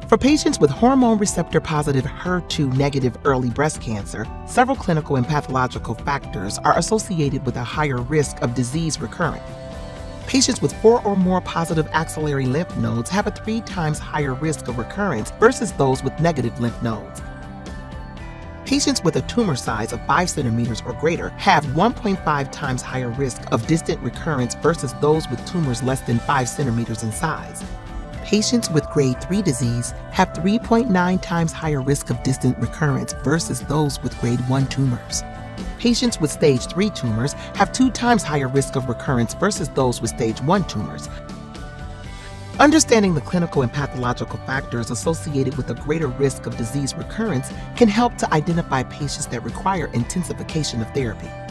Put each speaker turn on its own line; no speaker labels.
For patients with hormone receptor positive HER2 negative early breast cancer, several clinical and pathological factors are associated with a higher risk of disease recurrence. Patients with 4 or more positive axillary lymph nodes have a 3 times higher risk of recurrence versus those with negative lymph nodes. Patients with a tumor size of 5 centimeters or greater have 1.5 times higher risk of distant recurrence versus those with tumors less than 5 centimeters in size. Patients with grade 3 disease have 3.9 times higher risk of distant recurrence versus those with grade 1 tumors. Patients with stage 3 tumors have 2 times higher risk of recurrence versus those with stage 1 tumors. Understanding the clinical and pathological factors associated with a greater risk of disease recurrence can help to identify patients that require intensification of therapy.